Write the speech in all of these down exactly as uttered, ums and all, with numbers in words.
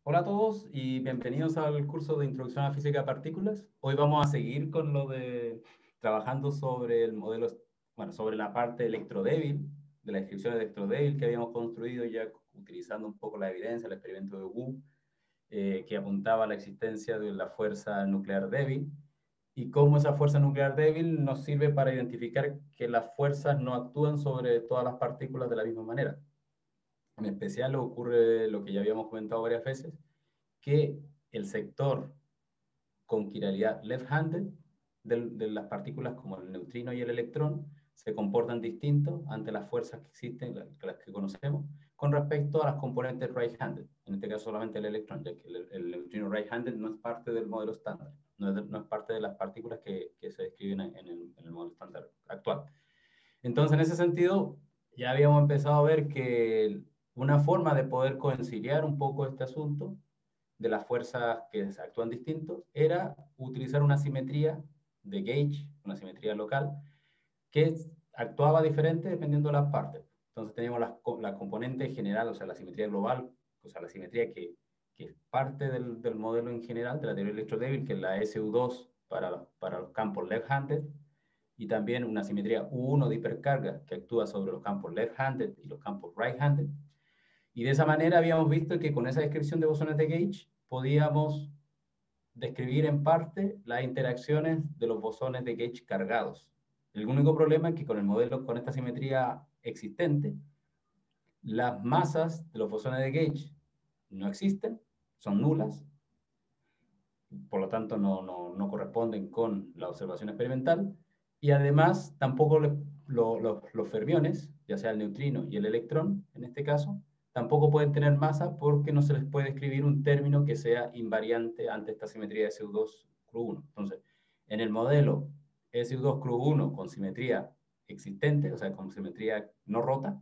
Hola a todos y bienvenidos al curso de Introducción a Física de Partículas. Hoy vamos a seguir con lo de trabajando sobre el modelo, bueno, sobre la parte electrodébil, de la descripción electrodébil que habíamos construido ya utilizando un poco la evidencia, el experimento de Wu, eh, que apuntaba a la existencia de la fuerza nuclear débil y cómo esa fuerza nuclear débil nos sirve para identificar que las fuerzas no actúan sobre todas las partículas de la misma manera. En especial ocurre lo que ya habíamos comentado varias veces, que el sector con quiralidad left-handed de, de las partículas como el neutrino y el electrón se comportan distintos ante las fuerzas que existen, las, las que conocemos, con respecto a las componentes right-handed, en este caso solamente el electrón, ya que el, el neutrino right-handed no es parte del modelo estándar, no es, de, no es parte de las partículas que, que se describen en el, en el modelo estándar actual. Entonces, en ese sentido, ya habíamos empezado a ver que una forma de poder conciliar un poco este asunto de las fuerzas que actúan distintos era utilizar una simetría de gauge, una simetría local, que actuaba diferente dependiendo de las partes. Entonces teníamos la, la componente general, o sea, la simetría global, o sea, la simetría que, que es parte del, del modelo en general de la teoría electrodébil, que es la S U dos para, para los campos left-handed, y también una simetría U uno de hipercarga que actúa sobre los campos left-handed y los campos right-handed. Y de esa manera habíamos visto que con esa descripción de bosones de gauge podíamos describir en parte las interacciones de los bosones de gauge cargados. El único problema es que con el modelo, con esta simetría existente, las masas de los bosones de gauge no existen, son nulas, por lo tanto no, no, no corresponden con la observación experimental, y además tampoco le, lo, lo, los fermiones, ya sea el neutrino y el electrón, en este caso, tampoco pueden tener masa porque no se les puede escribir un término que sea invariante ante esta simetría de S U dos C R U uno. Entonces, en el modelo S U dos C R U uno con simetría existente, o sea, con simetría no rota,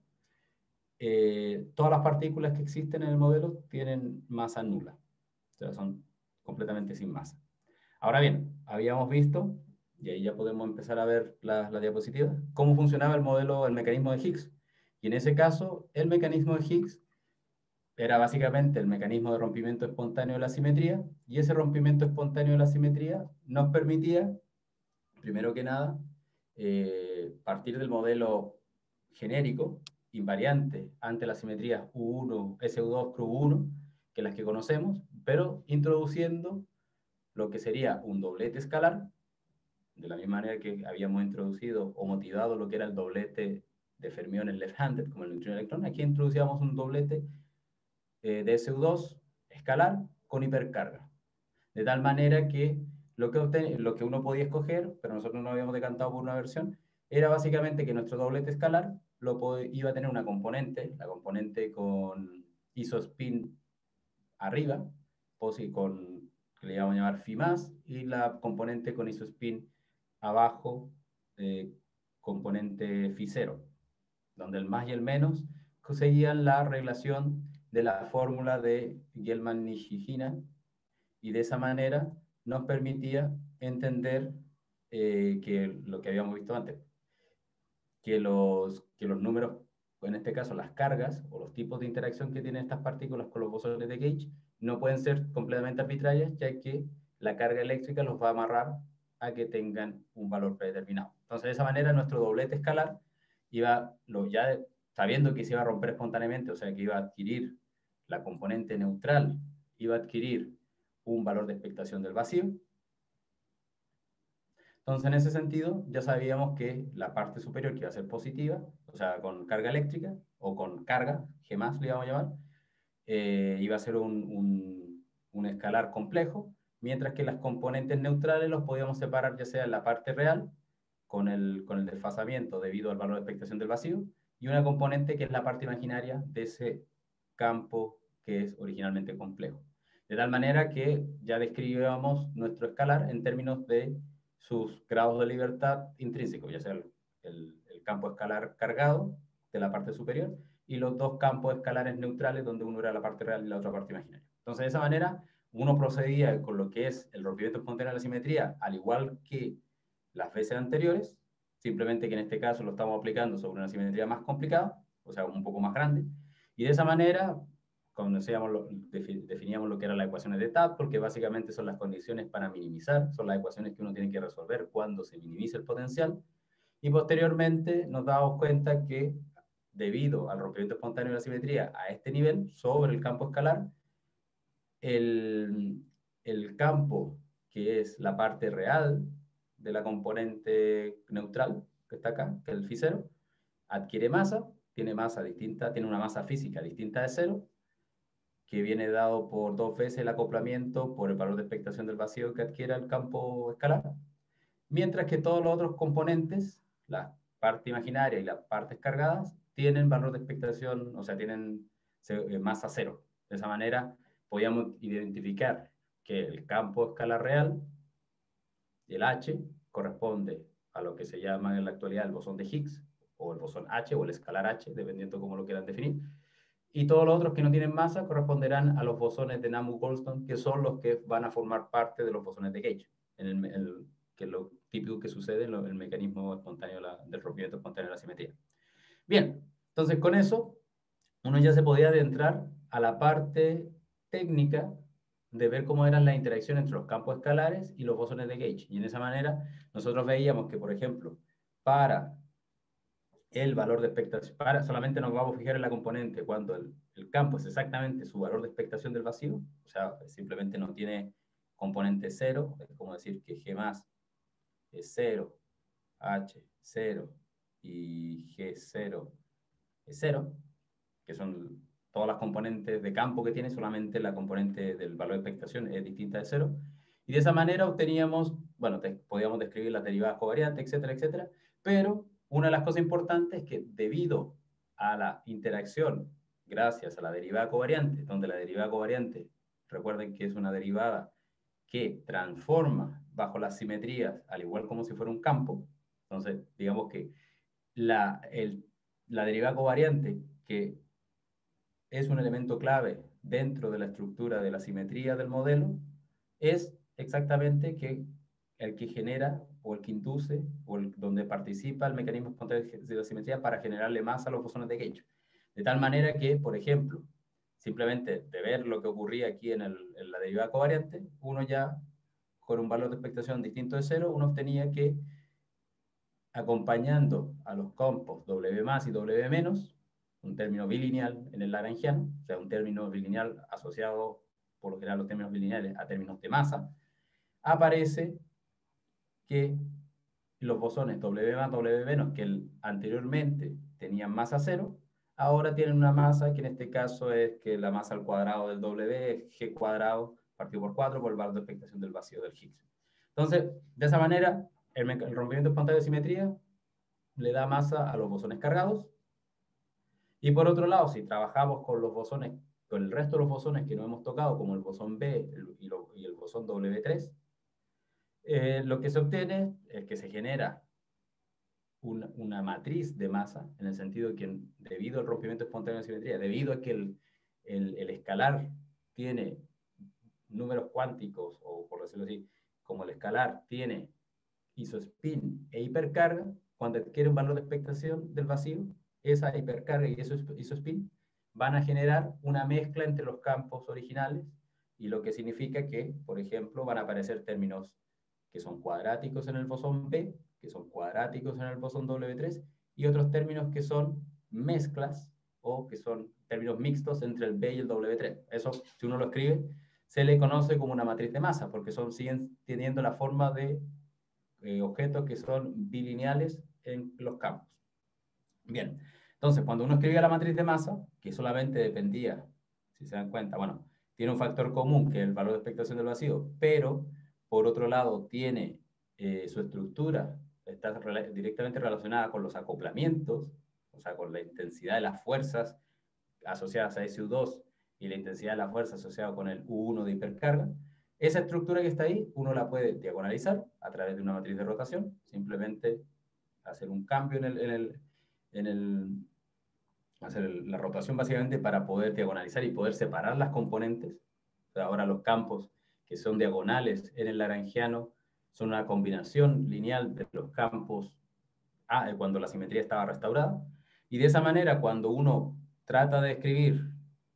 eh, todas las partículas que existen en el modelo tienen masa nula. O sea, son completamente sin masa. Ahora bien, habíamos visto, y ahí ya podemos empezar a ver las la diapositivas, cómo funcionaba el modelo, el mecanismo de Higgs. Y en ese caso, el mecanismo de Higgs era básicamente el mecanismo de rompimiento espontáneo de la simetría, y ese rompimiento espontáneo de la simetría nos permitía, primero que nada, eh, partir del modelo genérico, invariante, ante las simetrías U uno, S U dos, C R U uno, que las que conocemos, pero introduciendo lo que sería un doblete escalar, de la misma manera que habíamos introducido o motivado lo que era el doblete de fermiones left-handed, como el neutrino electrón. Aquí introducíamos un doblete eh, de S U dos escalar con hipercarga. De tal manera que lo que, obten lo que uno podía escoger, pero nosotros no habíamos decantado por una versión, era básicamente que nuestro doblete escalar lo iba a tener una componente, la componente con isospin arriba, posi con, que le íbamos a llamar phi más, y la componente con isospin abajo, eh, componente phi cero, donde el más y el menos seguían la reglación de la fórmula de Gelman-Nishijina, y de esa manera nos permitía entender eh, que lo que habíamos visto antes, que los, que los números, en este caso las cargas o los tipos de interacción que tienen estas partículas con los bosones de gauge, no pueden ser completamente arbitrarias, ya que la carga eléctrica los va a amarrar a que tengan un valor predeterminado. Entonces, de esa manera, nuestro doblete escalar iba, lo, ya sabiendo que se iba a romper espontáneamente, o sea, que iba a adquirir la componente neutral, iba a adquirir un valor de expectación del vacío. Entonces, en ese sentido, ya sabíamos que la parte superior, que iba a ser positiva, o sea, con carga eléctrica, o con carga, G más le íbamos a llamar, eh, iba a ser un, un, un escalar complejo, mientras que las componentes neutrales los podíamos separar ya sea en la parte real, con el, con el desfasamiento debido al valor de expectación del vacío, y una componente que es la parte imaginaria de ese campo que es originalmente complejo. De tal manera que ya describíamos nuestro escalar en términos de sus grados de libertad intrínsecos, ya sea el, el, el campo escalar cargado de la parte superior y los dos campos escalares neutrales, donde uno era la parte real y la otra parte imaginaria. Entonces, de esa manera, uno procedía con lo que es el rompimiento espontáneo de la simetría, al igual que las veces anteriores, simplemente que en este caso lo estamos aplicando sobre una simetría más complicada, o sea, un poco más grande, y de esa manera, conocíamos lo, definíamos lo que eran las ecuaciones de T A T, porque básicamente son las condiciones para minimizar, son las ecuaciones que uno tiene que resolver cuando se minimiza el potencial, y posteriormente nos damos cuenta que debido al rompimiento espontáneo de la simetría a este nivel, sobre el campo escalar, el, el campo, que es la parte real de la componente neutral, que está acá, que es el phi cero, adquiere masa, tiene masa distinta, tiene una masa física distinta de cero, que viene dado por dos veces el acoplamiento por el valor de expectación del vacío que adquiere el campo escalar, mientras que todos los otros componentes, la parte imaginaria y las partes cargadas, tienen valor de expectación, o sea, tienen masa cero. De esa manera, podíamos identificar que el campo escalar real, el H, corresponde a lo que se llama en la actualidad el bosón de Higgs, o el bosón H, o el escalar H, dependiendo cómo lo quieran definir. Y todos los otros que no tienen masa corresponderán a los bosones de Namu-Goldstone, que son los que van a formar parte de los bosones de Gauge, en el, el, que es lo típico que sucede en lo, el mecanismo espontáneo la, del rompimiento espontáneo de la simetría. Bien, entonces con eso uno ya se podía adentrar a la parte técnica de ver cómo eran las interacciones entre los campos escalares y los bosones de Gauge. Y en esa manera nosotros veíamos que, por ejemplo, para el valor de expectación, para, solamente nos vamos a fijar en la componente cuando el, el campo es exactamente su valor de expectación del vacío, o sea, simplemente no tiene componente cero, es como decir que G más es cero, H cero y G cero es cero, que son todas las componentes de campo que tiene, solamente la componente del valor de expectación es distinta de cero, y de esa manera obteníamos, bueno, te, podíamos describir las derivadas covariantes, etcétera, etcétera, pero una de las cosas importantes es que debido a la interacción, gracias a la derivada covariante, donde la derivada covariante, recuerden que es una derivada que transforma bajo las simetrías, al igual como si fuera un campo, entonces digamos que la, el, la derivada covariante, que es un elemento clave dentro de la estructura de la simetría del modelo, es exactamente que el que genera o el que induce o el, donde participa el mecanismo espontáneo de la simetría para generarle masa a los bosones de Gauge. De tal manera que, por ejemplo, simplemente de ver lo que ocurría aquí en, el, en la derivada covariante, uno ya, con un valor de expectación distinto de cero, uno obtenía que, acompañando a los campos W más y W menos, un término bilineal en el lagrangiano, o sea, un término bilineal asociado, por lo general los términos bilineales, a términos de masa, aparece que los bosones W más, W menos, que el, anteriormente tenían masa cero, ahora tienen una masa que en este caso es que la masa al cuadrado del W es G cuadrado partido por cuatro por el valor de expectación del vacío del Higgs. Entonces, de esa manera, el, el rompimiento espontáneo de simetría le da masa a los bosones cargados. Y por otro lado, si trabajamos con los bosones, con el resto de los bosones que no hemos tocado, como el bosón B el, y, lo, y el bosón W tres, eh, lo que se obtiene es que se genera una, una matriz de masa, en el sentido de que debido al rompimiento espontáneo de simetría, debido a que el, el, el escalar tiene números cuánticos, o por decirlo así, como el escalar tiene isospin e hipercarga, cuando adquiere un valor de expectación del vacío, esa hipercarga y esos isospin van a generar una mezcla entre los campos originales, y lo que significa que, por ejemplo, van a aparecer términos que son cuadráticos en el bosón B, que son cuadráticos en el bosón W tres, y otros términos que son mezclas o que son términos mixtos entre el B y el W tres. Eso, si uno lo escribe, se le conoce como una matriz de masa, porque son, siguen teniendo la forma de eh, objetos que son bilineales en los campos. Bien, entonces cuando uno escribía la matriz de masa, que solamente dependía, si se dan cuenta, bueno, tiene un factor común que es el valor de expectación del vacío, pero por otro lado tiene eh, su estructura, está re directamente relacionada con los acoplamientos, o sea, con la intensidad de las fuerzas asociadas a S U dos y la intensidad de la fuerza asociada con el U uno de hipercarga. Esa estructura que está ahí, uno la puede diagonalizar a través de una matriz de rotación, simplemente hacer un cambio en el, en el, en el hacer el, la rotación básicamente para poder diagonalizar y poder separar las componentes. O sea, ahora los campos que son diagonales en el lagrangiano son una combinación lineal de los campos ah, cuando la simetría estaba restaurada, y de esa manera cuando uno trata de escribir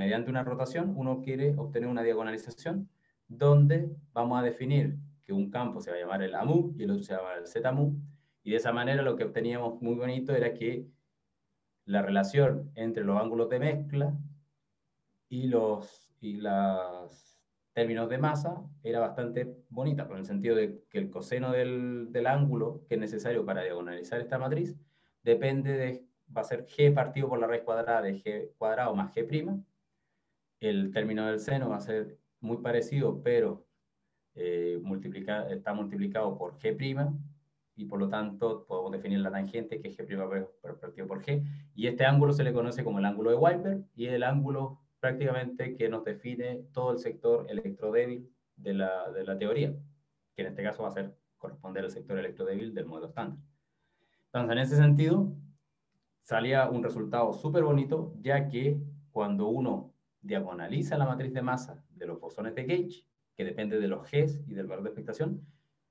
mediante una rotación, uno quiere obtener una diagonalización donde vamos a definir que un campo se va a llamar el A M U y el otro se va a llamar el Z M U, y de esa manera lo que obteníamos muy bonito era que la relación entre los ángulos de mezcla y los y los términos de masa era bastante bonita, por el sentido de que el coseno del, del ángulo que es necesario para diagonalizar esta matriz depende de, va a ser g partido por la raíz cuadrada de g cuadrado más g'. El término del seno va a ser muy parecido, pero eh, multiplica, está multiplicado por g', y por lo tanto podemos definir la tangente, que es g' partido por g, y este ángulo se le conoce como el ángulo de Weisberg, y es el ángulo prácticamente que nos define todo el sector electrodébil de la, de la teoría, que en este caso va a ser corresponder al sector electrodébil del modelo estándar. Entonces, en ese sentido, salía un resultado súper bonito, ya que cuando uno diagonaliza la matriz de masa de los bosones de Gauge, que depende de los Gs y del valor de expectación,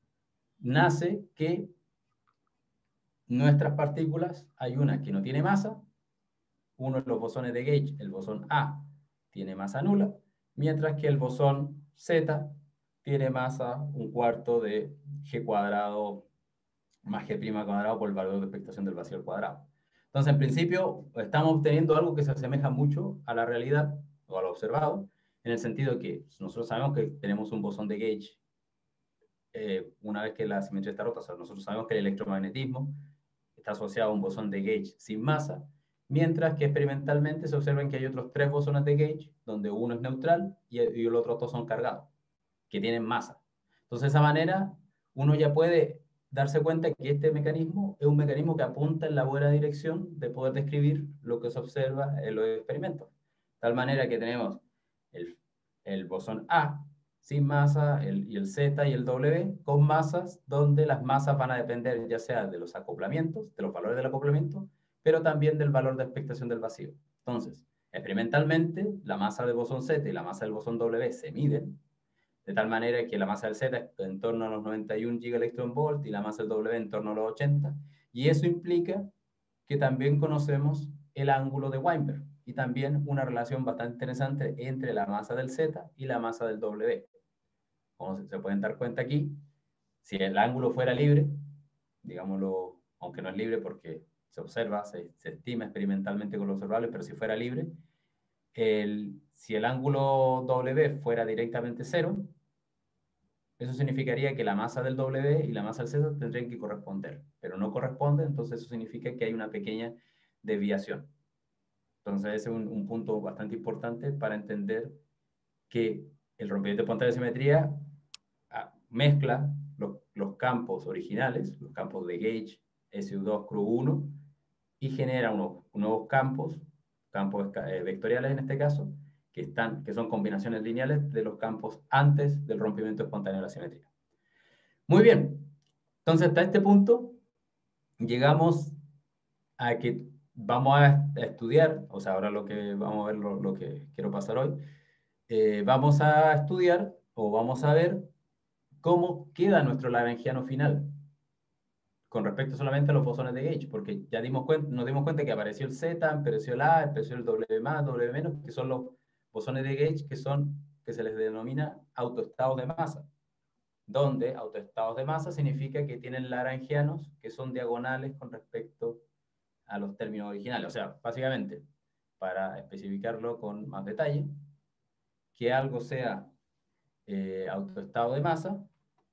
nace que nuestras partículas, hay una que no tiene masa, uno de los bosones de Gauge, el bosón A, tiene masa nula, mientras que el bosón Z tiene masa un cuarto de G cuadrado más G' cuadrado por el valor de expectación del vacío al cuadrado. Entonces, en principio, estamos obteniendo algo que se asemeja mucho a la realidad o a lo observado, en el sentido que nosotros sabemos que tenemos un bosón de Gauge eh, una vez que la simetría está rota. O sea, nosotros sabemos que el electromagnetismo está asociado a un bosón de Gauge sin masa, mientras que experimentalmente se observan que hay otros tres bosones de Gauge, donde uno es neutral y, y los otros dos son cargados, que tienen masa. Entonces, de esa manera, uno ya puede darse cuenta que este mecanismo es un mecanismo que apunta en la buena dirección de poder describir lo que se observa en los experimentos. De tal manera que tenemos el, el bosón A sin masa, el, y el Z y el W con masas, donde las masas van a depender ya sea de los acoplamientos, de los valores del acoplamiento, pero también del valor de expectación del vacío. Entonces, experimentalmente, la masa del bosón Z y la masa del bosón W se miden, de tal manera que la masa del Z es en torno a los noventa y un gigaelectronvolt y la masa del W en torno a los ochenta, y eso implica que también conocemos el ángulo de Weinberg y también una relación bastante interesante entre la masa del Z y la masa del W. Como se pueden dar cuenta aquí, si el ángulo fuera libre, digámoslo, aunque no es libre porque se observa, se, se estima experimentalmente con lo observable, pero si fuera libre, el, si el ángulo W fuera directamente cero, eso significaría que la masa del W y la masa del Z tendrían que corresponder, pero no corresponden, entonces eso significa que hay una pequeña desviación. Entonces ese es un, un punto bastante importante para entender que el rompimiento espontáneo de simetría ah, mezcla los, los campos originales, los campos de Gauge, S U dos, C R U uno, y genera unos nuevos campos, campos eh, vectoriales en este caso, que, están, que son combinaciones lineales de los campos antes del rompimiento espontáneo de la simetría. Muy bien, entonces hasta este punto llegamos a que vamos a estudiar, o sea, ahora lo que vamos a ver, lo, lo que quiero pasar hoy, eh, vamos a estudiar o vamos a ver cómo queda nuestro lagrangiano final con respecto solamente a los bosones de Gauge, porque ya dimos cuenta, nos dimos cuenta que apareció el Z, apareció el A, apareció el W más, W menos, que son los bosones de Gauge que, son, que se les denomina autoestados de masa, donde autoestados de masa significa que tienen lagrangianos que son diagonales con respecto a los términos originales. O sea, básicamente, para especificarlo con más detalle, que algo sea eh, autoestado de masa.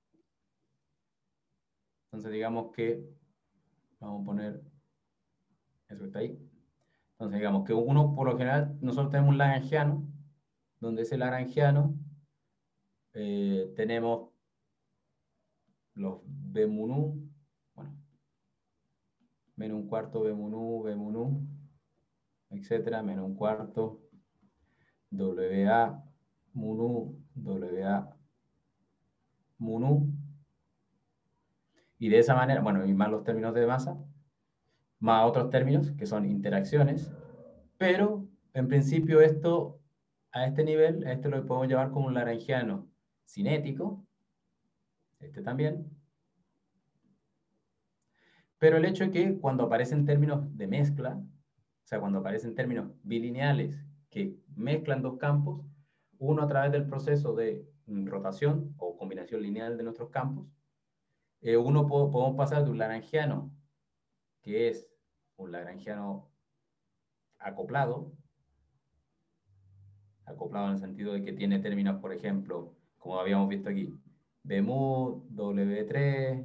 Entonces digamos que, vamos a poner eso que está ahí. Entonces digamos que uno, por lo general, nosotros tenemos un lagrangiano, donde ese lagrangiano eh, tenemos los B mu nu, bueno, menos un cuarto B mu nu, B mu nu, etcétera, menos un cuarto W A mu nu, W A mu nu, y de esa manera, bueno, y más los términos de masa, más otros términos que son interacciones, pero en principio esto, a este nivel, a este lo podemos llamar como un lagrangiano cinético, este también, pero el hecho es que cuando aparecen términos de mezcla, o sea, cuando aparecen términos bilineales que mezclan dos campos, uno a través del proceso de rotación o combinación lineal de nuestros campos. Eh, uno po podemos pasar de un lagrangiano, que es un lagrangiano acoplado, acoplado en el sentido de que tiene términos, por ejemplo, como habíamos visto aquí, B mu, W tres,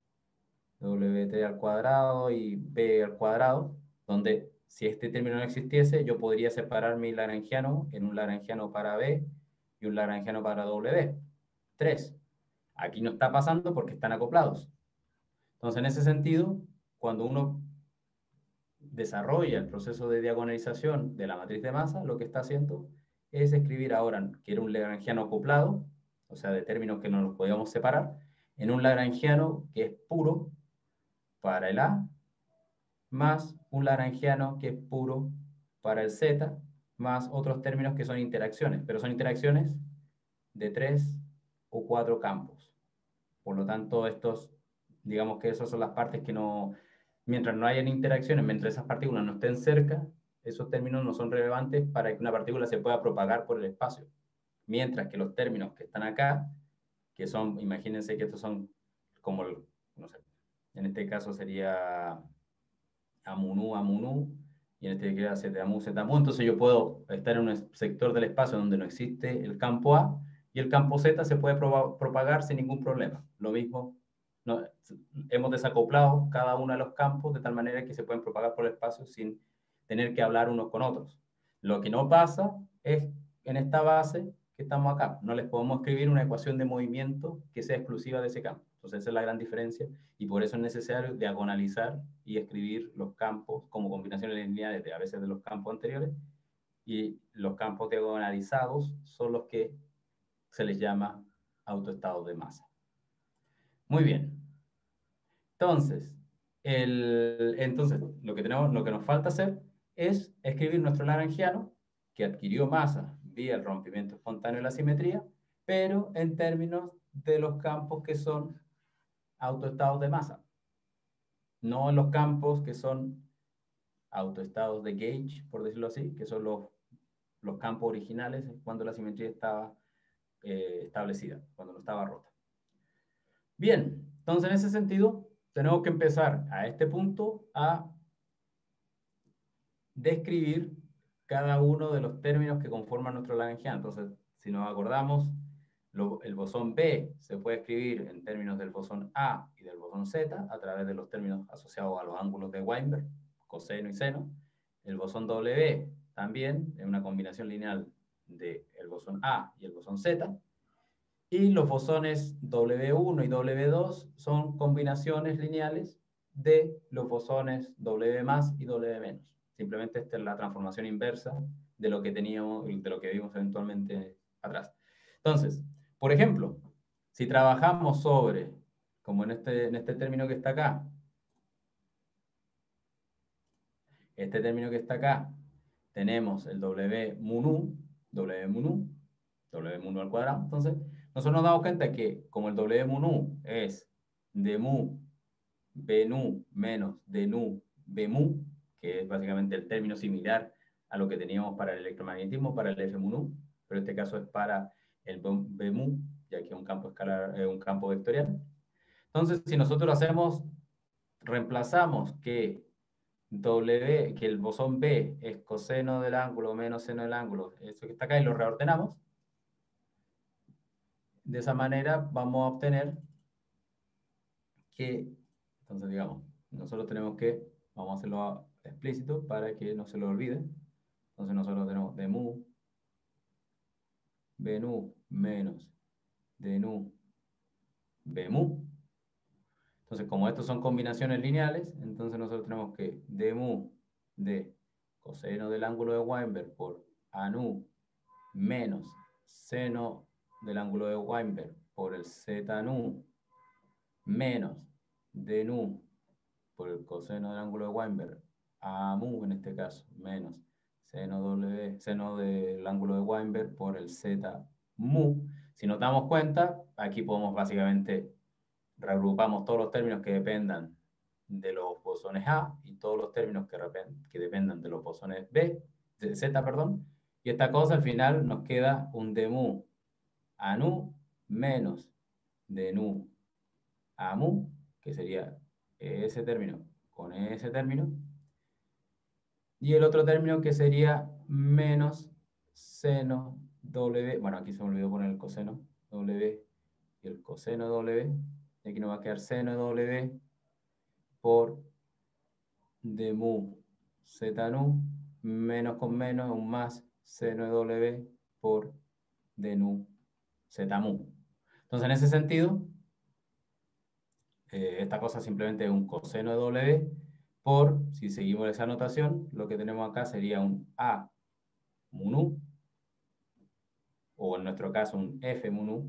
W tres al cuadrado y B al cuadrado, donde si este término no existiese, yo podría separar mi lagrangiano en un lagrangiano para B y un lagrangiano para W tres. Aquí no está pasando porque están acoplados. Entonces, en ese sentido, cuando uno desarrolla el proceso de diagonalización de la matriz de masa, lo que está haciendo es escribir ahora, que era un lagrangiano acoplado, o sea, de términos que no los podíamos separar, en un lagrangiano que es puro para el A, más un lagrangiano que es puro para el Z, más otros términos que son interacciones, pero son interacciones de tres o cuatro campos. Por lo tanto, estos, digamos que esas son las partes que no, mientras no hayan interacciones, mientras esas partículas no estén cerca, esos términos no son relevantes para que una partícula se pueda propagar por el espacio. Mientras que los términos que están acá, que son, imagínense que estos son como, el, no sé, en este caso sería A mu nu, A mu nu, y en este queda Z mu, Z mu, entonces yo puedo estar en un sector del espacio donde no existe el campo A, y el campo Z se puede pro propagar sin ningún problema. Lo mismo, no, hemos desacoplado cada uno de los campos de tal manera que se pueden propagar por el espacio sin tener que hablar unos con otros. Lo que no pasa es en esta base que estamos acá. No les podemos escribir una ecuación de movimiento que sea exclusiva de ese campo. Entonces esa es la gran diferencia y por eso es necesario diagonalizar y escribir los campos como combinaciones lineales de a veces de los campos anteriores, y los campos diagonalizados son los que se les llama autoestados de masa. Muy bien. Entonces, el, entonces lo, que tenemos, lo que nos falta hacer es escribir nuestro lagrangiano, que adquirió masa vía el rompimiento espontáneo de la simetría, pero en términos de los campos que son autoestados de masa. No en los campos que son autoestados de gauge, por decirlo así, que son los, los campos originales cuando la simetría estaba eh, establecida, cuando no estaba rota. Bien, entonces en ese sentido tenemos que empezar a este punto a describir cada uno de los términos que conforman nuestro lagrangiano. Entonces, si nos acordamos, lo, el bosón B se puede escribir en términos del bosón A y del bosón Z a través de los términos asociados a los ángulos de Weinberg, coseno y seno. El bosón W también es una combinación lineal del bosón A y el bosón Z. Y los bosones W uno y W dos son combinaciones lineales de los bosones W más y W menos. Simplemente esta es la transformación inversa de lo que teníamos, de lo que vimos eventualmente atrás. Entonces, por ejemplo, si trabajamos sobre, como en este, en este término que está acá, este término que está acá, tenemos el W mu nu, W mu nu, W mu nu al cuadrado. Entonces, nosotros nos damos cuenta que como el W mu nu es d mu B nu menos D nu B mu, que es básicamente el término similar a lo que teníamos para el electromagnetismo, para el F mu nu, pero en este caso es para el B mu, ya que es un campo escalar, eh, un campo vectorial. Entonces, si nosotros hacemos, reemplazamos que W, que el bosón B es coseno del ángulo menos seno del ángulo, eso que está acá, y lo reordenamos, de esa manera vamos a obtener que, entonces digamos, nosotros tenemos que, vamos a hacerlo explícito para que no se lo olvide. Entonces nosotros tenemos d mu, B nu menos D nu B mu. Entonces, como estos son combinaciones lineales, entonces nosotros tenemos que d mu de coseno del ángulo de Weinberg por A nu menos seno del ángulo de Weinberg por el Z nu menos D nu por el coseno del ángulo de Weinberg, A mu en este caso, menos seno, w, seno del ángulo de Weinberg por el Z mu. Si nos damos cuenta, aquí podemos básicamente reagrupamos todos los términos que dependan de los bosones A y todos los términos que, que dependan de los bosones B, de Z, perdón, Y esta cosa al final nos queda un de mu a nu menos de nu a mu, que sería ese término con ese término. Y el otro término que sería menos seno W, bueno, aquí se me olvidó poner el coseno W y el coseno W, y aquí nos va a quedar seno W por de mu z nu, menos con menos, un más seno W por de nu z mu. Entonces, en ese sentido, eh, esta cosa simplemente es un coseno de W por, si seguimos esa notación, lo que tenemos acá sería un A mu nu, o en nuestro caso un F mu nu,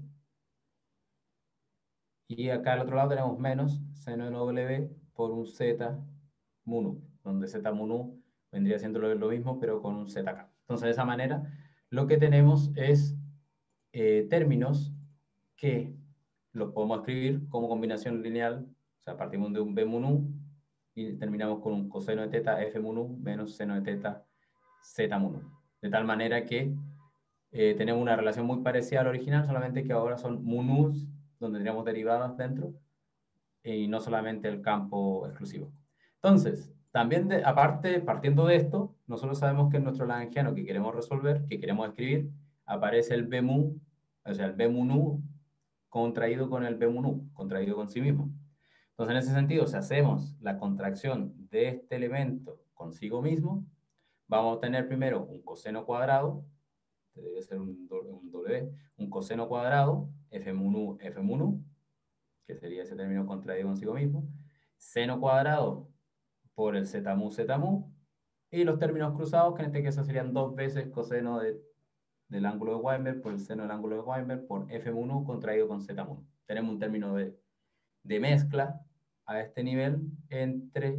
y acá al otro lado tenemos menos seno de W por un Z mu nu, donde Z mu nu vendría siendo lo, lo mismo, pero con un Z acá. Entonces, de esa manera, lo que tenemos es eh, términos que los podemos escribir como combinación lineal, o sea, partimos de un B mu nu y terminamos con un coseno de teta F mu nu menos seno de teta Z mu nu. De tal manera que eh, tenemos una relación muy parecida al original, solamente que ahora son mu nus, donde tenemos derivadas dentro, y no solamente el campo exclusivo. Entonces, también, de, aparte, partiendo de esto, nosotros sabemos que en nuestro lagrangiano que queremos resolver, que queremos escribir, aparece el B mu, o sea, el B mu nu contraído con el B mu nu, contraído con sí mismo. Entonces, en ese sentido, si hacemos la contracción de este elemento consigo mismo, vamos a obtener primero un coseno cuadrado, debe ser un, un W, un coseno cuadrado, F mu nu, F mu nu, que sería ese término contraído consigo mismo, seno cuadrado por el Z mu, Z mu, y los términos cruzados, que en este caso serían dos veces coseno de, del ángulo de Weinberg por el seno del ángulo de Weinberg por F mu nu contraído con Z mu. Tenemos un término de, de mezcla a este nivel entre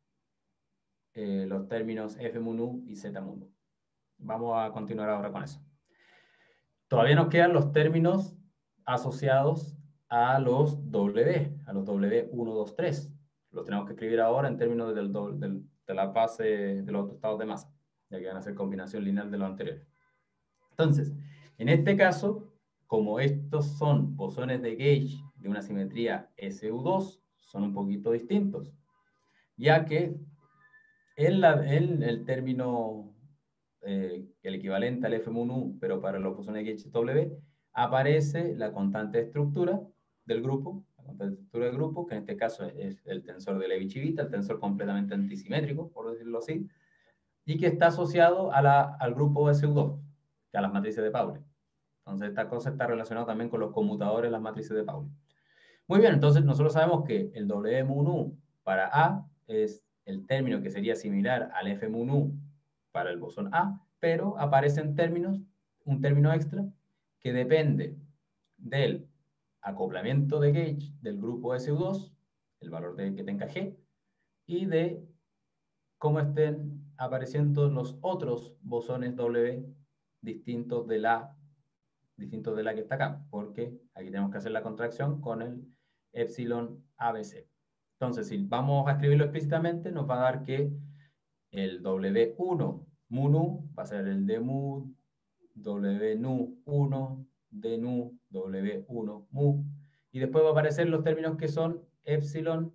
eh, los términos F mu nu y Z mu nu. Vamos a continuar ahora con eso. Todavía nos quedan los términos asociados a los W, a los W uno, dos, tres. Los tenemos que escribir ahora en términos del, del, de la base de los estados de masa, ya que van a ser combinación lineal de los anteriores. Entonces, en este caso, como estos son bosones de gauge de una simetría S U dos, son un poquito distintos, ya que en, la, en el término, eh, el equivalente al F mu nu, pero para los bosones de gauge W, aparece la constante de estructura del grupo, la constante de estructura del grupo, que en este caso es el tensor de Levi-Civita, el tensor completamente antisimétrico, por decirlo así, y que está asociado a la, al grupo S U dos, que a las matrices de Pauli. Entonces, esta cosa está relacionada también con los conmutadores de las matrices de Pauli. Muy bien, entonces nosotros sabemos que el W mu nu para A es el término que sería similar al F mu nu para el bosón A, pero aparecen términos, un término extra, que depende del acoplamiento de gauge del grupo S U dos, el valor de que tenga G, y de cómo estén apareciendo los otros bosones W distintos de la, distintos de la que está acá, porque aquí tenemos que hacer la contracción con el epsilon A B C. Entonces, si vamos a escribirlo explícitamente, nos va a dar que el W uno mu nu va a ser el de mu, W nu uno, D nu, W uno mu, y después va a aparecer los términos que son epsilon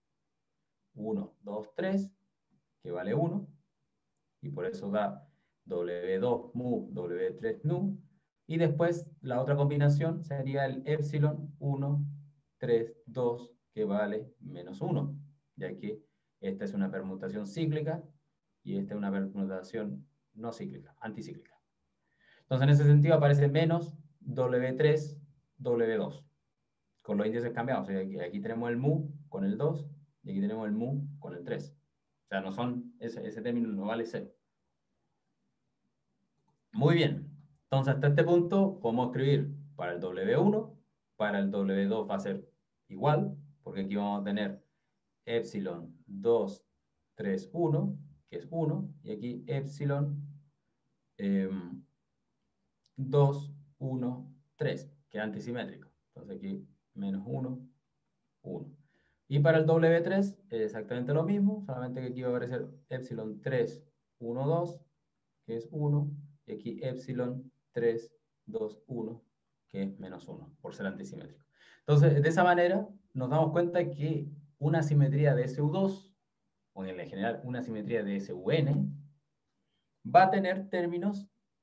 uno, dos, tres, que vale uno, y por eso da W dos mu, W tres nu, y después la otra combinación sería el epsilon uno, tres, dos, que vale menos uno, ya que esta es una permutación cíclica y esta es una permutación no cíclica, anticíclica. Entonces, en ese sentido aparece menos W tres, W dos, con los índices cambiados. O sea, aquí, aquí tenemos el mu con el dos y aquí tenemos el mu con el tres. O sea, no son, ese, ese término no vale cero. Muy bien. Entonces, hasta este punto podemos escribir para el W uno, para el W dos va a ser igual, porque aquí vamos a tener epsilon dos, tres, uno, que es uno, y aquí epsilon eh, dos, uno, tres, que es antisimétrico. Entonces aquí menos uno, uno. Y para el W tres es exactamente lo mismo, solamente que aquí va a aparecer epsilon tres, uno, dos, que es uno, y aquí epsilon tres, dos, uno, que es menos uno, por ser antisimétrico. Entonces, de esa manera, nos damos cuenta que una simetría de S U dos, o en general una simetría de S U N, va a tener términos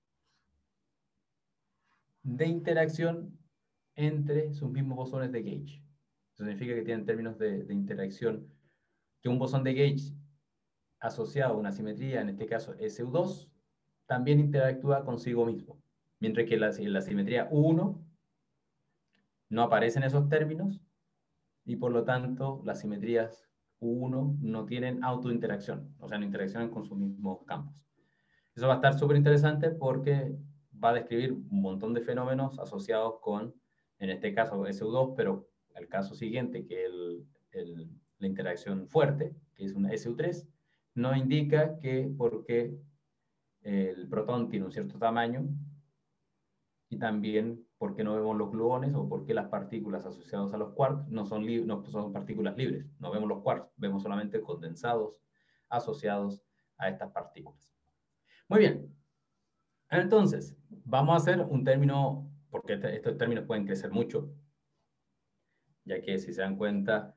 de interacción entre sus mismos bosones de gauge. Eso significa que tienen términos de, de interacción, que un bosón de gauge asociado a una simetría, en este caso S U dos, también interactúa consigo mismo. Mientras que la, la simetría U uno no aparecen esos términos y por lo tanto las simetrías U uno no tienen autointeracción, o sea, no interaccionan con sus mismos campos. Eso va a estar súper interesante porque va a describir un montón de fenómenos asociados con, en este caso, S U dos, pero el caso siguiente, que es el, el, la interacción fuerte, que es una S U tres, nos indica que porque el protón tiene un cierto tamaño y también porque no vemos los gluones o porque las partículas asociadas a los quarks no son, no son partículas libres. No vemos los quarks, vemos solamente condensados asociados a estas partículas. Muy bien. Entonces, vamos a hacer un término, porque estos términos pueden crecer mucho, ya que si se dan cuenta,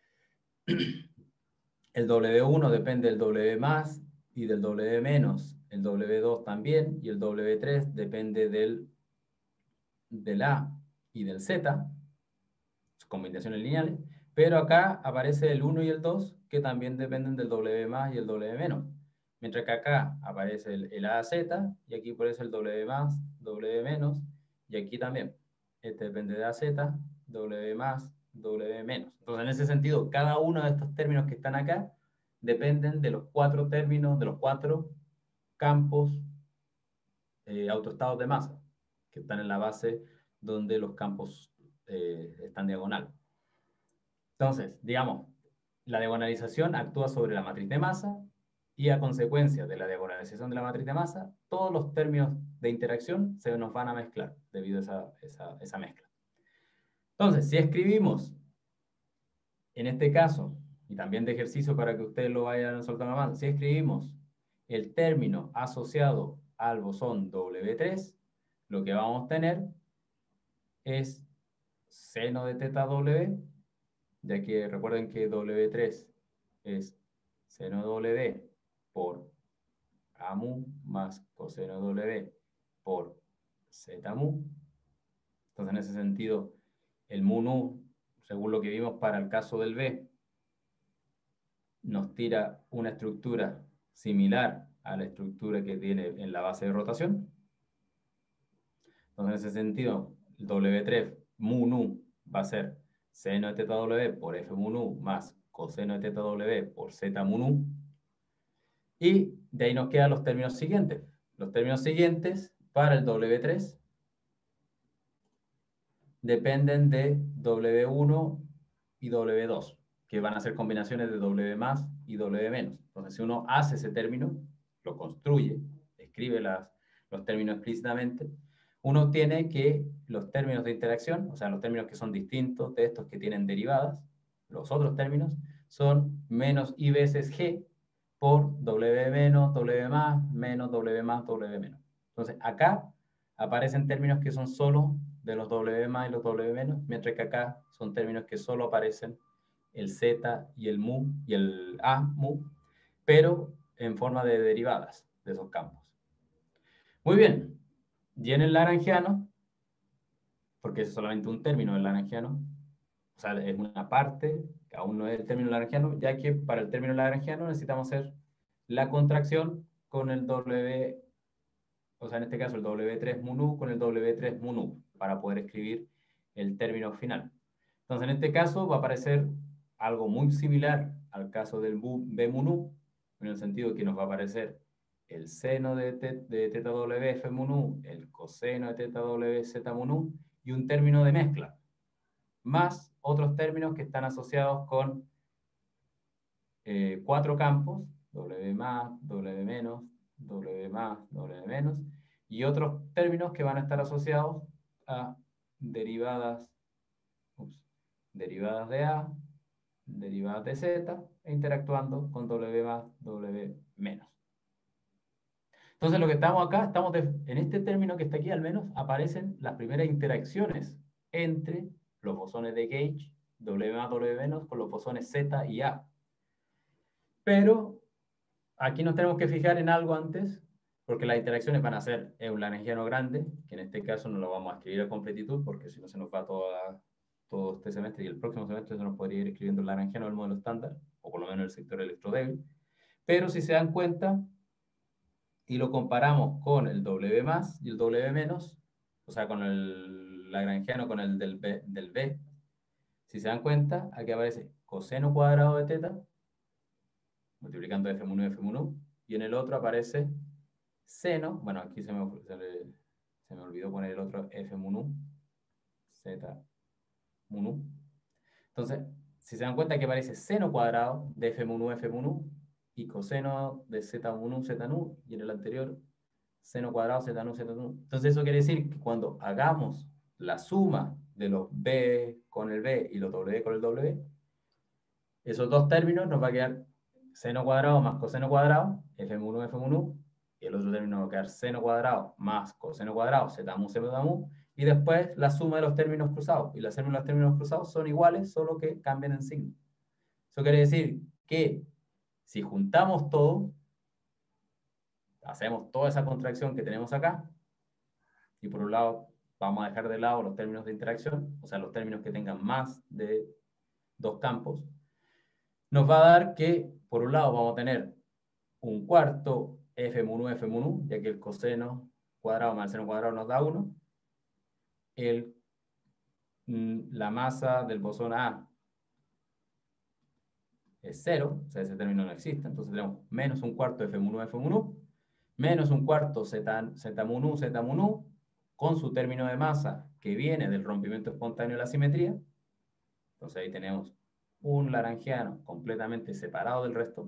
el W uno depende del W más y del W menos, el W dos también, y el W tres depende del, del A y del Z, sus combinaciones lineales, pero acá aparece el uno y el dos, que también dependen del W más y el W menos. Mientras que acá aparece el, el A a Z, y aquí aparece el W más, W menos, y aquí también. Este depende de A a Z, W más, W menos. Entonces, en ese sentido, cada uno de estos términos que están acá dependen de los cuatro términos, de los cuatro campos eh, autoestados de masa, que están en la base donde los campos eh, están diagonal. Entonces, digamos, la diagonalización actúa sobre la matriz de masa y a consecuencia de la diagonalización de la matriz de masa, todos los términos de interacción se nos van a mezclar debido a esa, esa, esa mezcla. Entonces, si escribimos, en este caso, y también de ejercicio para que ustedes lo vayan soltando más, si escribimos el término asociado al bosón W tres, lo que vamos a tener es seno de teta W, ya que recuerden que W tres es seno W por A mu más coseno W por Z mu. Entonces, en ese sentido, el mu nu, según lo que vimos para el caso del B, nos tira una estructura similar a la estructura que tiene en la base de rotación. Entonces, en ese sentido, el W tres mu nu va a ser seno de teta W por F mu nu más coseno de teta W por Z mu nu. Y de ahí nos quedan los términos siguientes. Los términos siguientes para el W tres dependen de W uno y W dos, que van a ser combinaciones de W más y W menos. Entonces, si uno hace ese término, lo construye, escribe las, los términos explícitamente, uno tiene que los términos de interacción, o sea, los términos que son distintos de estos que tienen derivadas, los otros términos, son menos I veces G por W menos, W más, menos W más, W menos. Entonces, acá aparecen términos que son solo de los W más y los W menos, mientras que acá son términos que solo aparecen el Z y el mu y el A mu, pero en forma de derivadas de esos campos. Muy bien, y en el lagrangiano, porque es solamente un término del lagrangiano, o sea, es una parte, que aún no es el término lagrangiano, ya que para el término lagrangiano necesitamos hacer la contracción con el W, o sea, en este caso el W tres mu nu con el W tres mu nu, para poder escribir el término final. Entonces, en este caso va a aparecer algo muy similar al caso del B mu nu, en el sentido que nos va a aparecer el seno de, de teta W F mu nu, el coseno de teta W Z mu nu, y un término de mezcla, más otros términos que están asociados con eh, cuatro campos, W más, W menos, W más, W menos, y otros términos que van a estar asociados a derivadas, ups, derivadas de A, derivadas de Z, e interactuando con W más, W menos. Entonces lo que estamos acá, estamos de, en este término que está aquí al menos, aparecen las primeras interacciones entre los bosones de Gauge, W más W menos, con los bosones Z y A. Pero aquí nos tenemos que fijar en algo antes, porque las interacciones van a ser en un lagrangiano grande, que en este caso no lo vamos a escribir a completitud, porque si no se nos va toda, todo este semestre, y el próximo semestre se nos podría ir escribiendo el lagrangiano del modelo estándar, o por lo menos el sector electrodébil. Pero si se dan cuenta, y lo comparamos con el W más y el W menos, o sea, con el lagrangiano con el del B, del B, si se dan cuenta, aquí aparece coseno cuadrado de teta, multiplicando F uno y F uno, y en el otro aparece seno, bueno, aquí se me, se le, se me olvidó poner el otro F uno, Z uno. Entonces, si se dan cuenta que aparece seno cuadrado de F uno, F uno, y coseno de Z uno, Z uno, y en el anterior seno cuadrado, Z uno, Z uno. Entonces eso quiere decir que cuando hagamos la suma de los B con el B y los W con el W, esos dos términos nos va a quedar seno cuadrado más coseno cuadrado, F uno, F uno, y el otro término va a quedar seno cuadrado más coseno cuadrado, Z uno, Z uno, y después la suma de los términos cruzados. Y la suma de los términos cruzados son iguales, solo que cambian en signo. Eso quiere decir que si juntamos todo, hacemos toda esa contracción que tenemos acá, y por un lado vamos a dejar de lado los términos de interacción, o sea, los términos que tengan más de dos campos, nos va a dar que, por un lado, vamos a tener un cuarto F uno, F uno, ya que el coseno cuadrado más el seno cuadrado nos da uno. El, la masa del bosón A es cero, o sea, ese término no existe, entonces tenemos menos un cuarto F uno, F uno, menos un cuarto Z, Z uno, Z uno, con su término de masa que viene del rompimiento espontáneo de la simetría. Entonces ahí tenemos un lagrangiano completamente separado del resto.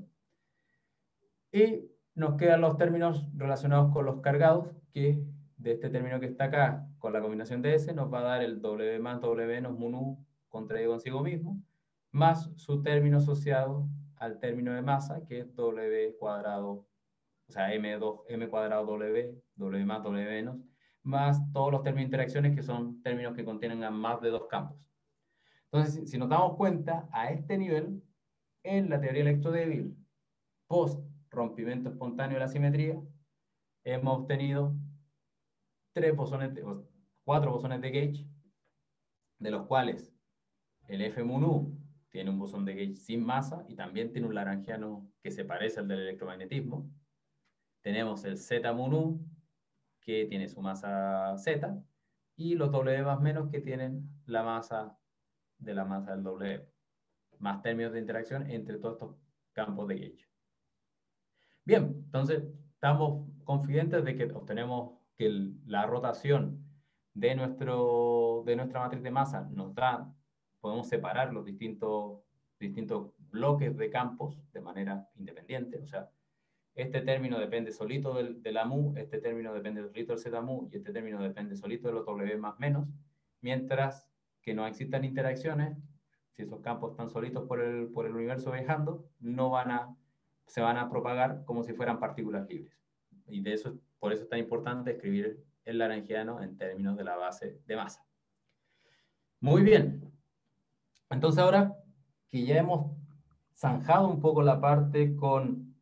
Y nos quedan los términos relacionados con los cargados, que de este término que está acá, con la combinación de S, nos va a dar el W más W menos mu contraído consigo mismo, más su término asociado al término de masa, que es W cuadrado, o sea, M dos, M cuadrado W, W más W menos, más todos los términos de interacciones que son términos que contienen a más de dos campos. Entonces, si nos damos cuenta, a este nivel, en la teoría electrodébil, post rompimiento espontáneo de la simetría, hemos obtenido tres bosones de, cuatro bosones de Gauge, de los cuales el F uno tiene un bosón de Gauge sin masa y también tiene un lagrangiano que se parece al del electromagnetismo. Tenemos el Z uno, que tiene su masa Z, y los W más menos, que tienen la masa de la masa del W, más términos de interacción entre todos estos campos de Gauge. Bien, entonces estamos confidentes de que obtenemos que el, la rotación de, nuestro, de nuestra matriz de masa nos da, podemos separar los distintos, distintos bloques de campos de manera independiente. O sea, este término depende solito del, de la mu, este término depende solito del Z mu, y este término depende solito de los W más menos, mientras que no existan interacciones, si esos campos están solitos por el, por el universo viajando, no van a, se van a propagar como si fueran partículas libres. Y de eso, por eso es tan importante escribir el lagrangiano en términos de la base de masa. Muy bien. Entonces ahora que ya hemos zanjado un poco la parte con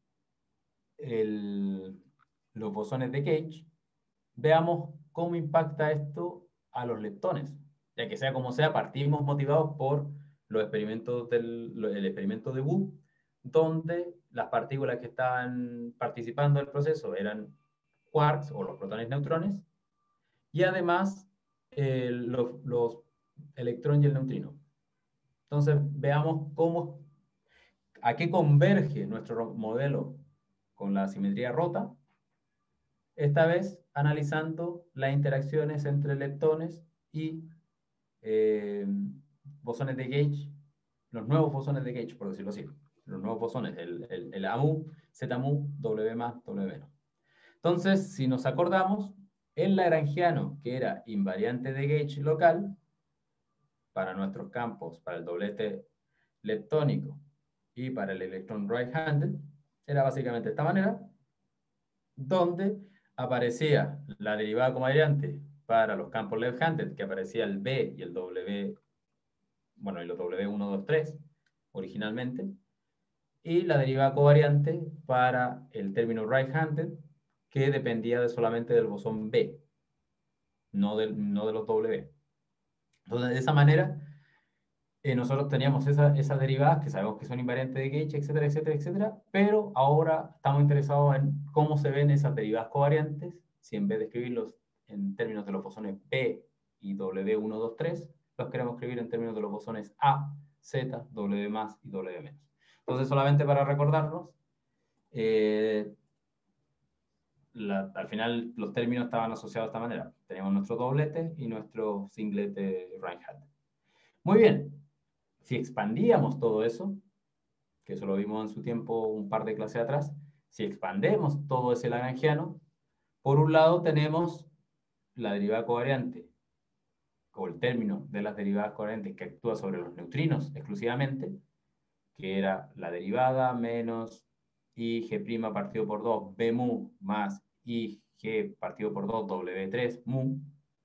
el, los bosones de Gauge, veamos cómo impacta esto a los leptones. Ya que sea como sea, partimos motivados por los experimentos del el experimento de Wu, donde las partículas que estaban participando del proceso eran quarks o los protones neutrones, y además eh, los, los electrones y el neutrino. Entonces veamos cómo, a qué converge nuestro modelo con la simetría rota, esta vez analizando las interacciones entre leptones y eh, bosones de Gauge, los nuevos bosones de Gauge, por decirlo así. Los nuevos bosones, el, el, el A mu, Z mu, W más, W menos. Entonces, si nos acordamos, el lagrangiano, que era invariante de Gauge local, para nuestros campos, para el doblete leptónico y para el electrón right-handed, era básicamente de esta manera. donde aparecía la derivada covariante para los campos left-handed, que aparecía el B y el W, bueno, y los W uno, dos, tres originalmente, y la derivada covariante para el término right-handed, que dependía de solamente del bosón B, no, del, no de los W. Entonces, de esa manera, eh, nosotros teníamos esa, esas derivadas que sabemos que son invariantes de Gauge, etcétera, etcétera, etcétera, pero ahora estamos interesados en cómo se ven esas derivadas covariantes, si en vez de escribirlos en términos de los bosones B y W uno, dos, tres, los queremos escribir en términos de los bosones A, Z, W más y W menos. Entonces, solamente para recordarnos, eh, la, al final los términos estaban asociados de esta manera. Teníamos nuestro doblete y nuestro singlete right-hand. Muy bien. Si expandíamos todo eso, que eso lo vimos en su tiempo un par de clases atrás, si expandemos todo ese lagrangiano, por un lado tenemos la derivada covariante, o el término de las derivadas covariantes que actúa sobre los neutrinos exclusivamente, que era la derivada menos Ig' partido por dos B mu más Ig partido por dos W tres mu.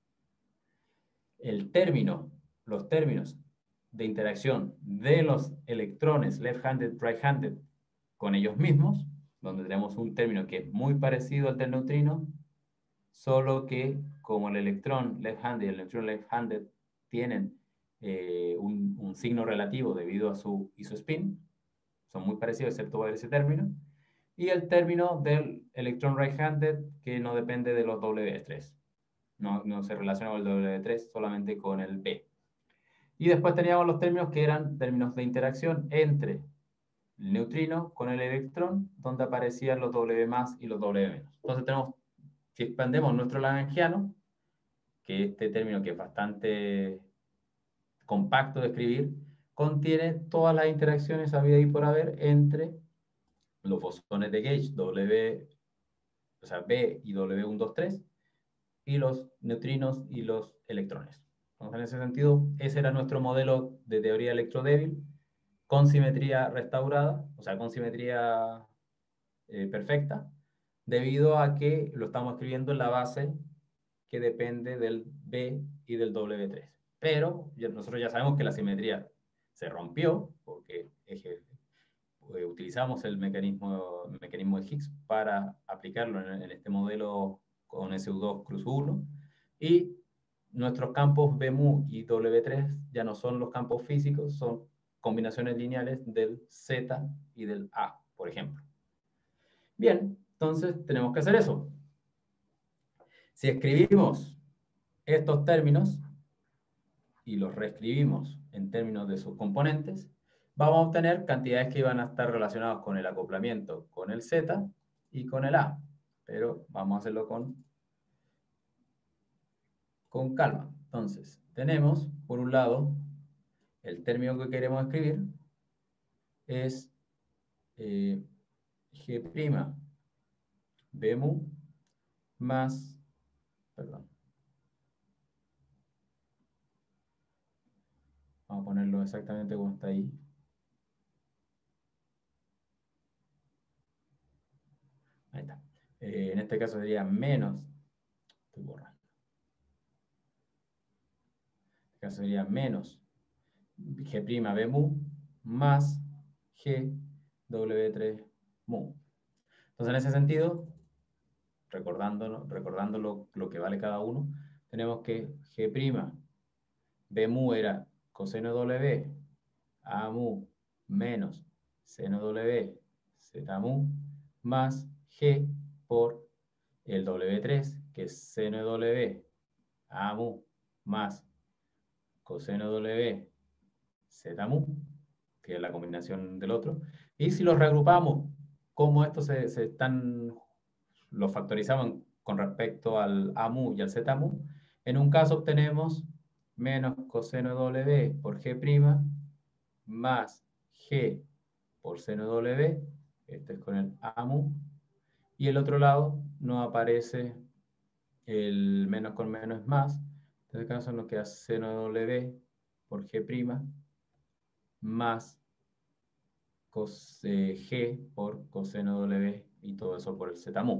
El término, los términos de interacción de los electrones left-handed, right-handed con ellos mismos, donde tenemos un término que es muy parecido al del neutrino, solo que como el electrón left-handed y el electrón left-handed tienen eh, un, un signo relativo debido a su isospin, son muy parecidos excepto por ese término, y el término del electrón right-handed que no depende de los W tres, no, no se relaciona con el W tres, solamente con el B. Y después teníamos los términos que eran términos de interacción entre el neutrino con el electrón, donde aparecían los W más y los W menos. Entonces tenemos, si expandemos nuestro lagrangiano, que este término que es bastante compacto de escribir, contiene todas las interacciones habidas y por haber entre los bosones de Gauge, W, o sea, B y W uno, dos, tres, y los neutrinos y los electrones. Entonces, en ese sentido, ese era nuestro modelo de teoría electrodébil, con simetría restaurada, o sea, con simetría eh, perfecta, debido a que lo estamos escribiendo en la base que depende del B y del W tres. Pero ya, nosotros ya sabemos que la simetría se rompió, porque eh, utilizamos el mecanismo, el mecanismo de Higgs para aplicarlo en, en este modelo con S U dos cruz uno, y nuestros campos B mu y W tres ya no son los campos físicos, son combinaciones lineales del Z y del A, por ejemplo. Bien, entonces tenemos que hacer eso. Si escribimos estos términos y los reescribimos en términos de sus componentes, vamos a obtener cantidades que van a estar relacionadas con el acoplamiento, con el Z y con el A. Pero vamos a hacerlo con, con calma. Entonces, tenemos, por un lado, el término que queremos escribir es eh, G' B mu más, perdón, vamos a ponerlo exactamente como está ahí. Ahí está. Eh, en este caso sería menos, estoy borrando. En este caso sería menos G' B mu más G W tres mu. Entonces, en ese sentido, recordando, recordando lo, lo que vale cada uno, tenemos que G' B mu era coseno W, A mu menos seno W, Z mu, más G por el W tres, que es seno W, A mu, más coseno W, Z mu, que es la combinación del otro. Y si los reagrupamos, como estos se, se están, los factorizamos con respecto al A mu y al Z mu, en un caso obtenemos menos coseno W por G' más G por seno W, este es con el A mu, y el otro lado nos aparece el menos con menos es más, en este caso nos queda seno W por G' más cos, eh, G por coseno W y todo eso por el Z mu.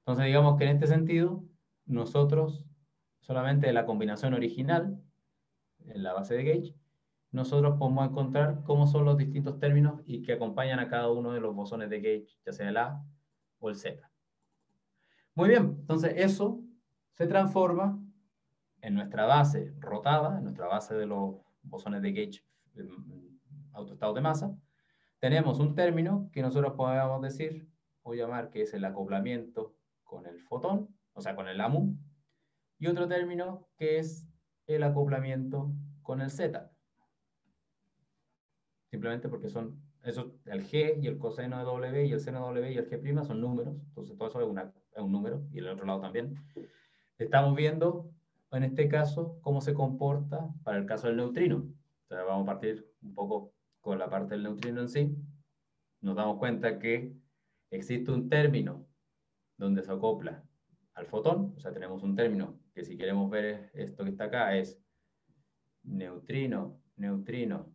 Entonces, digamos que en este sentido, nosotros, solamente de la combinación original, en la base de gauge, nosotros podemos encontrar cómo son los distintos términos y que acompañan a cada uno de los bosones de gauge, ya sea el A o el Z. Muy bien, entonces eso se transforma en nuestra base rotada, en nuestra base de los bosones de gauge autoestados de masa. Tenemos un término que nosotros podemos decir o llamar que es el acoplamiento con el fotón, o sea, con el A M U, y otro término que es el acoplamiento con el Z. Simplemente porque son, eso, el G y el coseno de W y el seno de W y el G' son números, entonces todo eso es, una, es un número, y el otro lado también. Estamos viendo, en este caso, cómo se comporta para el caso del neutrino. O sea, vamos a partir un poco con la parte del neutrino en sí. Nos damos cuenta que existe un término donde se acopla al fotón, o sea, tenemos un término que si queremos ver esto que está acá es neutrino, neutrino,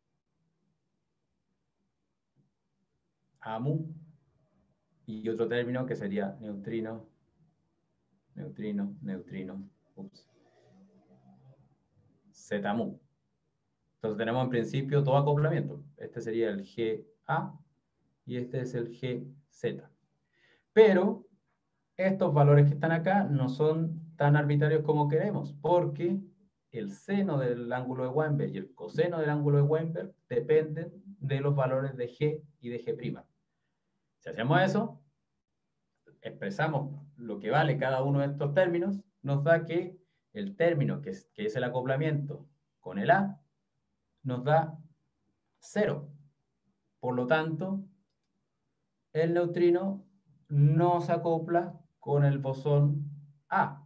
A M U, y otro término que sería neutrino, neutrino, neutrino, ups, Z M U. Entonces tenemos en principio todo acoplamiento. Este sería el G A y este es el G Z. Pero estos valores que están acá no son tan arbitrarios como queremos, porque el seno del ángulo de Weinberg y el coseno del ángulo de Weinberg dependen de los valores de G y de G'. Si hacemos eso, expresamos lo que vale cada uno de estos términos, nos da que el término que es, que es el acoplamiento con el A nos da cero. Por lo tanto, el neutrino no se acopla con el bosón A.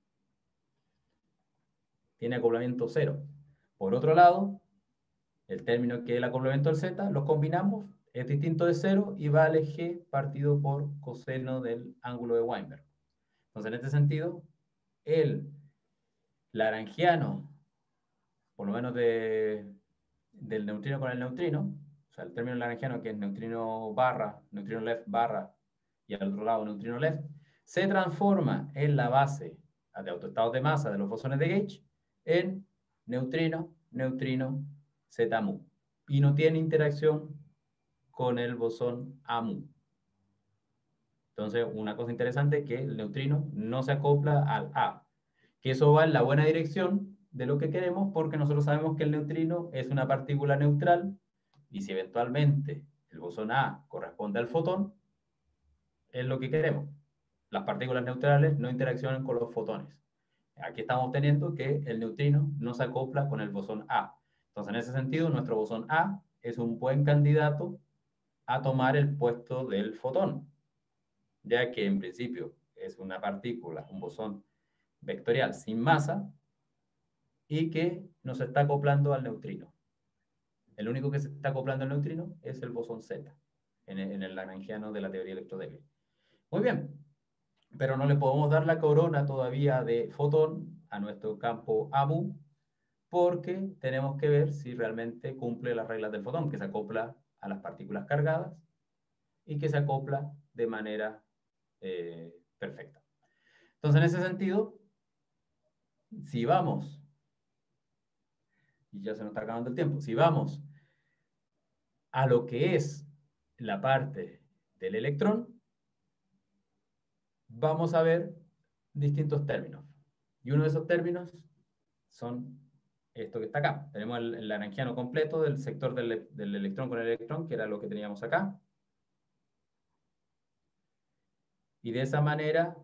Tiene acoplamiento cero. Por otro lado, el término que es el acoplamiento del Z, lo combinamos, es distinto de cero y vale G partido por coseno del ángulo de Weinberg. Entonces, en este sentido, el lagrangiano, por lo menos de, del neutrino con el neutrino, o sea, el término lagrangiano que es neutrino barra, neutrino left barra, y al otro lado neutrino left, se transforma en la base de autoestados de masa de los bosones de gauge en neutrino, neutrino, Z M U. Y no tiene interacción con el bosón A M U. Entonces, una cosa interesante es que el neutrino no se acopla al A, que eso va en la buena dirección de lo que queremos, porque nosotros sabemos que el neutrino es una partícula neutral, y si eventualmente el bosón A corresponde al fotón, es lo que queremos. Las partículas neutrales no interaccionan con los fotones. Aquí estamos teniendo que el neutrino no se acopla con el bosón A. Entonces, en ese sentido, nuestro bosón A es un buen candidato a tomar el puesto del fotón, ya que en principio es una partícula, un bosón vectorial sin masa, y que nos está acoplando al neutrino. El único que se está acoplando al neutrino es el bosón Z, en el, en el lagrangiano de la teoría electrodébil. Muy bien, pero no le podemos dar la corona todavía de fotón a nuestro campo A M U, porque tenemos que ver si realmente cumple las reglas del fotón, que se acopla a las partículas cargadas y que se acopla de manera eh, perfecta. Entonces, en ese sentido, si vamos, y ya se nos está acabando el tiempo, si vamos a lo que es la parte del electrón, vamos a ver distintos términos. Y uno de esos términos son esto que está acá. Tenemos el, el lagrangiano completo del sector del, del electrón con el electrón, que era lo que teníamos acá. Y de esa manera,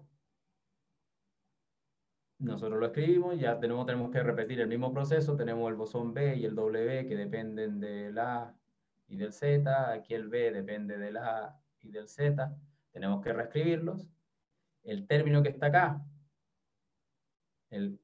nosotros lo escribimos, ya tenemos, tenemos que repetir el mismo proceso. Tenemos el bosón B y el W que dependen del A y del Z. Aquí el B depende del A y del Z. Tenemos que reescribirlos. El término que está acá, el,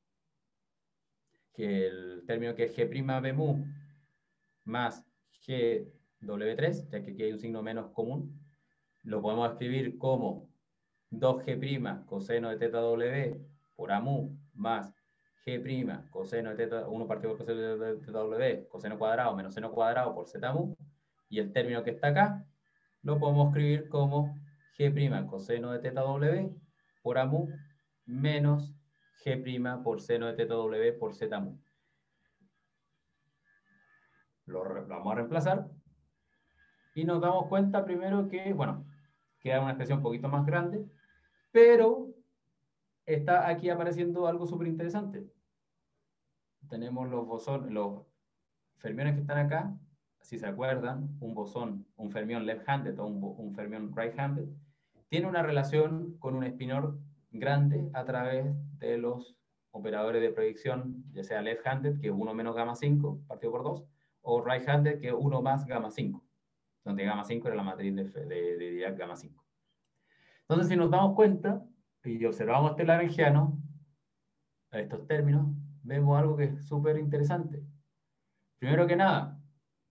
que el término que es G' B M U más G W tres, ya que aquí hay un signo menos común, lo podemos escribir como dos G' coseno de teta W por A M U más G' coseno de teta, uno partido por coseno de teta W, coseno cuadrado menos seno cuadrado por Z M U, y el término que está acá lo podemos escribir como G' coseno de teta W por A mu menos G' por seno de teta W por Z mu. Lo, lo vamos a reemplazar y nos damos cuenta primero que, bueno, queda una expresión un poquito más grande, pero está aquí apareciendo algo súper interesante. Tenemos los bosones, los fermiones que están acá, si se acuerdan, un bosón, un fermión left-handed o un, un fermión right-handed, tiene una relación con un espinor grande a través de los operadores de proyección, ya sea left-handed, que es uno menos gamma cinco, partido por dos, o right-handed, que es uno más gamma cinco, donde gamma cinco era la matriz de, de, de Dirac gamma cinco. Entonces, si nos damos cuenta y observamos este lagrangiano, a estos términos, vemos algo que es súper interesante. Primero que nada,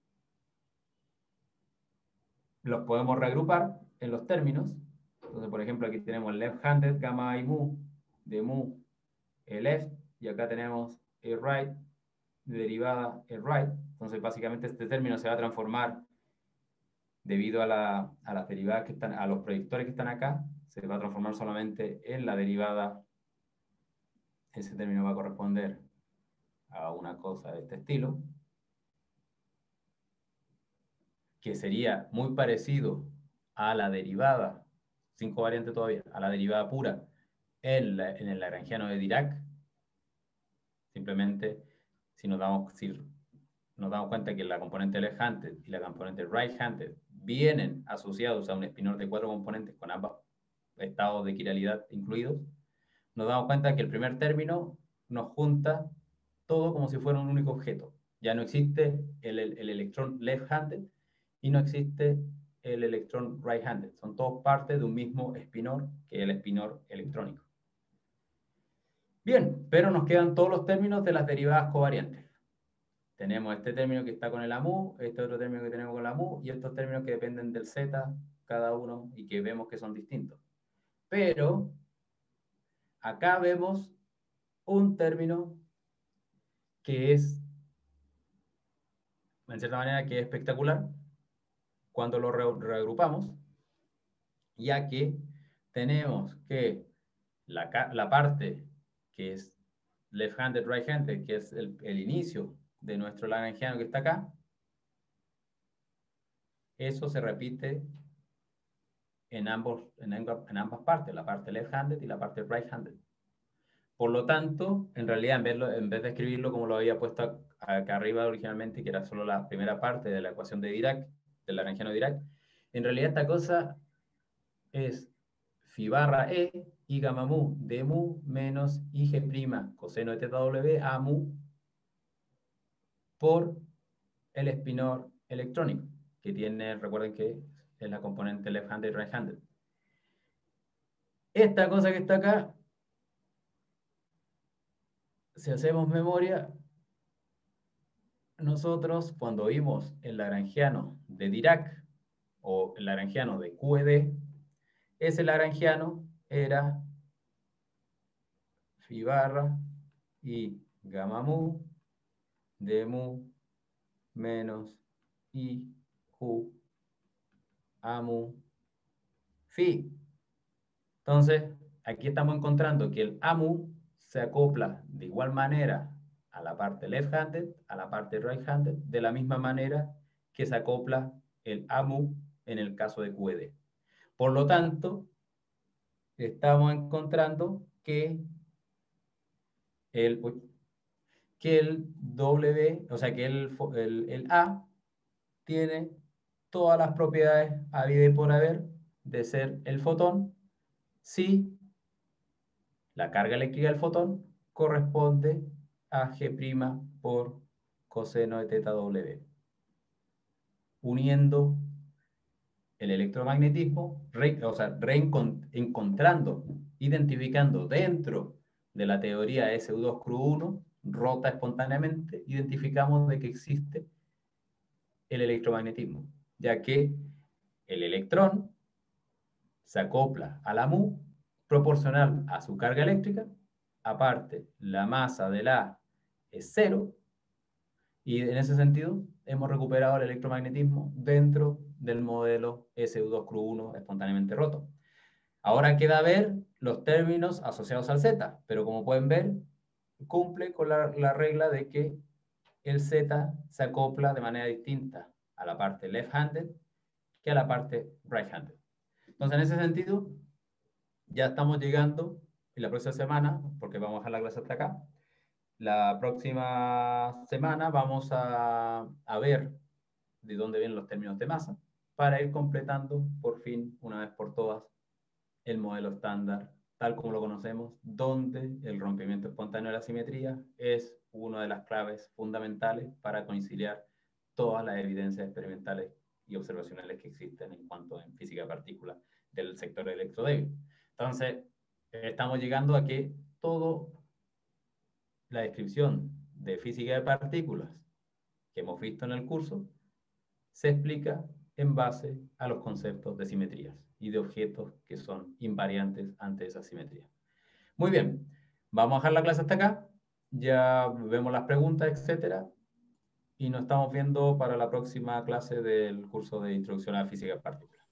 los podemos reagrupar en los términos. Entonces, por ejemplo, aquí tenemos left-handed, gamma y mu, de mu, el left, y acá tenemos el right, de derivada el right. Entonces, básicamente este término se va a transformar debido a, la, a las derivadas que están, a los proyectores que están acá, se va a transformar solamente en la derivada. Ese término va a corresponder a una cosa de este estilo, que sería muy parecido a la derivada, sin covariante todavía, a la derivada pura en, la, en el lagrangiano de Dirac. Simplemente, si nos damos, si nos damos cuenta que la componente left-handed y la componente right-handed vienen asociados a un espinor de cuatro componentes con ambos estados de quiralidad incluidos, nos damos cuenta que el primer término nos junta todo como si fuera un único objeto. Ya no existe el, el, el electrón left-handed y no existe el electrón right-handed. Son todos parte de un mismo espinor, que es el espinor electrónico. Bien, pero nos quedan todos los términos de las derivadas covariantes. Tenemos este término que está con el A mu, este otro término que tenemos con la mu, y estos términos que dependen del Z, cada uno, y que vemos que son distintos. Pero acá vemos un término que es, en cierta manera, que es espectacular cuando lo reagrupamos, ya que tenemos que la, la parte que es left-handed, right-handed, que es el, el inicio de nuestro lagrangiano que está acá, eso se repite en, ambos, en, en ambas partes, la parte left-handed y la parte right-handed. Por lo tanto, en realidad, en vez, en vez de escribirlo como lo había puesto acá arriba originalmente, que era solo la primera parte de la ecuación de Dirac, del lagrangiano de Dirac, en realidad esta cosa es phi barra e y gamma mu de mu menos Ig' coseno de teta W a mu por el espinor electrónico, que tiene, recuerden que es la componente left-handed y right-handed. Esta cosa que está acá, si hacemos memoria, nosotros cuando vimos el lagrangiano de Dirac o el lagrangiano de Q E D, ese lagrangiano era phi barra y gamma mu de mu menos I Q A mu phi. Entonces, aquí estamos encontrando que el A mu se acopla de igual manera a la parte left-handed, a la parte right-handed, de la misma manera que se acopla el A mu en el caso de Q E D. Por lo tanto, estamos encontrando que el, que el W, o sea, que el, el, el A tiene todas las propiedades habidas y por haber de ser el fotón si la carga eléctrica del fotón corresponde a G' por coseno de teta W. Uniendo el electromagnetismo, re, o sea, reencontrando, identificando dentro de la teoría S U dos CRU uno, rota espontáneamente, identificamos de que existe el electromagnetismo, ya que el electrón se acopla a la mu proporcional a su carga eléctrica, aparte la masa del A es cero, y en ese sentido hemos recuperado el electromagnetismo dentro del modelo S U dos CRU uno espontáneamente roto. Ahora queda ver los términos asociados al Z, pero como pueden ver, cumple con la, la regla de que el Z se acopla de manera distinta a la parte left-handed que a la parte right-handed. Entonces, en ese sentido, ya estamos llegando en la próxima semana, porque vamos a dejar la clase hasta acá, la próxima semana vamos a, a ver de dónde vienen los términos de masa para ir completando por fin, una vez por todas, el modelo estándar tal como lo conocemos, donde el rompimiento espontáneo de la simetría es una de las claves fundamentales para conciliar todas las evidencias experimentales y observacionales que existen en cuanto en física de partículas del sector electrodébil. Entonces, estamos llegando a que toda la descripción de física de partículas que hemos visto en el curso se explica en base a los conceptos de simetrías y de objetos que son invariantes ante esa simetría. Muy bien, vamos a dejar la clase hasta acá, ya vemos las preguntas, etcétera, y nos estamos viendo para la próxima clase del curso de Introducción a la Física de Partículas.